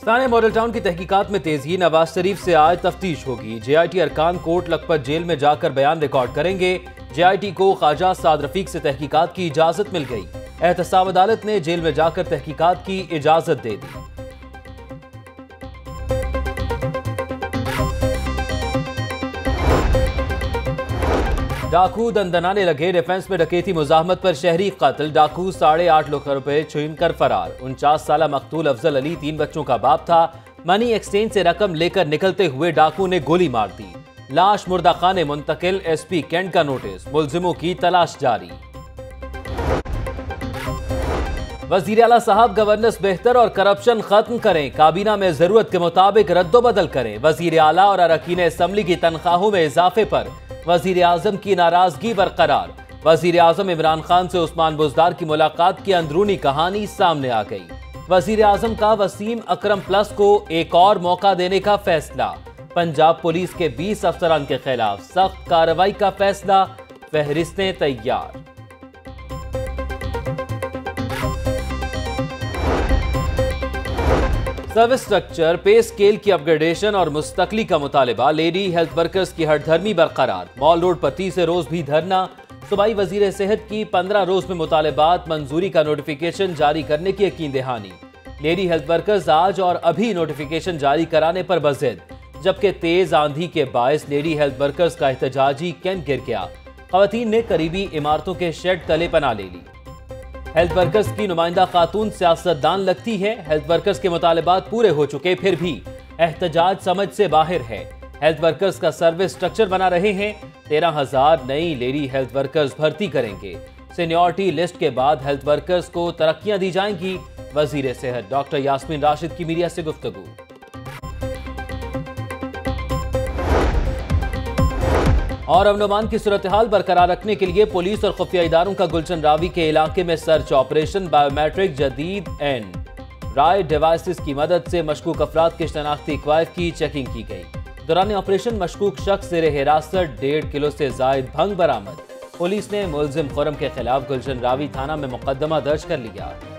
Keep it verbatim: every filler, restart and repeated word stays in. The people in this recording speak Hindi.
थाने मॉडल टाउन की तहकीकात में तेजी। नवाज शरीफ से आज तफ्तीश होगी। जे आई टी अरकान कोट लखपत जेल में जाकर बयान रिकॉर्ड करेंगे। जे आई टी को ख्वाजा साद रफीक से तहकीकात की इजाजत मिल गई। एहतसाब अदालत ने जेल में जाकर तहकीकात की इजाजत दे दी। डाकू दंदनाने लगे। डिफेंस में डकैती मुजाहमत पर शहरी कत्ल। डाकू साढ़े आठ लाख रुपए छीन कर फरार। उनचास साल मकतूल अफजल अली तीन बच्चों का बाप था। मनी एक्सचेंज से रकम लेकर निकलते हुए डाकू ने गोली मार दी। लाश मुर्दा खाने मुंतकिल। एस पी कैंट का नोटिस। मुलजिमों की तलाश जारी। वजीर आला साहब गवर्नेंस बेहतर और करप्शन खत्म करें। काबीना में जरूरत के मुताबिक रद्दोबदल करें। वजीर आला और अरकान असम्बली की तनख्वाहों में इजाफे पर वजीर आजम की नाराजगी बरकरार। वजीर आजम इमरान खान से उस्मान बुजदार की मुलाकात की अंदरूनी कहानी सामने आ गई। वजीर आजम का वसीम अकरम प्लस को एक और मौका देने का फैसला। पंजाब पुलिस के बीस अफसरान के खिलाफ सख्त कार्रवाई का फैसला। फहरिस्तें तैयार। सर्विस स्ट्रक्चर, पे स्केल की अपग्रेडेशन और मुस्तकली का मुतालिबा। लेडी हेल्थ वर्कर्स की हड़धर्मी बरकरार। मॉल रोड पर तीसरे रोज भी धरना। सूबाई वजीर सेहत की पंद्रह रोज में मुतालिबात मंजूरी का नोटिफिकेशन जारी करने की यकीन दहानी। लेडी हेल्थ वर्कर्स आज और अभी नोटिफिकेशन जारी कराने पर बज़िद, जबकि तेज आंधी के बायस लेडी हेल्थ वर्कर्स का एहतजाजी कैंप गिर गया। खवातीन ने करीबी इमारतों के शेड तले पनाह ले ली। हेल्थ वर्कर्स की नुमाइंदा खातून सियासतदान लगती है। हेल्थ वर्कर्स के मुतालिबात पूरे हो चुके, फिर भी एहतजाज समझ से बाहर है। हेल्थ वर्कर्स का सर्विस स्ट्रक्चर बना रहे हैं। तेरह हजार नई लेडी हेल्थ वर्कर्स भर्ती करेंगे। सीनियरिटी लिस्ट के बाद हेल्थ वर्कर्स को तरक्कियां दी जाएंगी। वजीर सेहत डॉक्टर यास्मीन राशिद की मीडिया से गुफ्तगू। और अमन की सूरत हाल बरकरार रखने के लिए पुलिस और खुफिया इदारों का गुलशन रावी के इलाके में सर्च ऑपरेशन। बायोमेट्रिक जदीद एंड राय डिवाइसेस की मदद से मशकूक अफराद के शनाख्ती क्वाइफ की चेकिंग की गई। दौरान ऑपरेशन मशकूक शख्स से हिरासत डेढ़ किलो से जायद भंग बरामद। पुलिस ने मुलजिम खुरम के खिलाफ गुलशन रावी थाना में मुकदमा दर्ज कर लिया।